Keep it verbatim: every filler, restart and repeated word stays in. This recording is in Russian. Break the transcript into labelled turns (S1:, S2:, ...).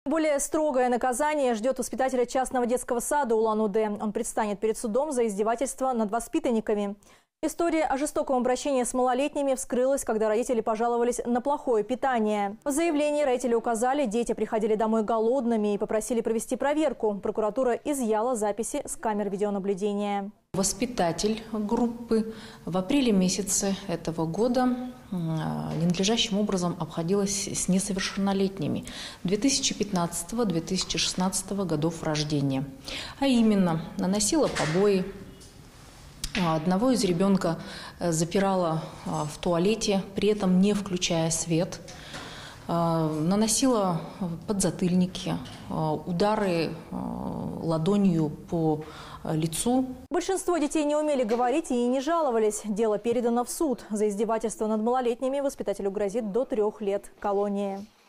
S1: Более строгое наказание ждет воспитателя частного детского сада Улан-Удэ. Он предстанет перед судом за издевательство над воспитанниками. История о жестоком обращении с малолетними вскрылась, когда родители пожаловались на плохое питание. В заявлении родители указали, дети приходили домой голодными и попросили провести проверку. Прокуратура изъяла записи с камер видеонаблюдения.
S2: Воспитатель группы в апреле месяце этого года ненадлежащим образом обходилась с несовершеннолетними две тысячи пятнадцатого — две тысячи шестнадцатого годов рождения. А именно, наносила побои. Одного из ребенка запирала в туалете, при этом не включая свет. Наносила подзатыльники, удары ладонью по лицу.
S1: Большинство детей не умели говорить и не жаловались. Дело передано в суд. За издевательство над малолетними воспитателю грозит до трех лет колонии.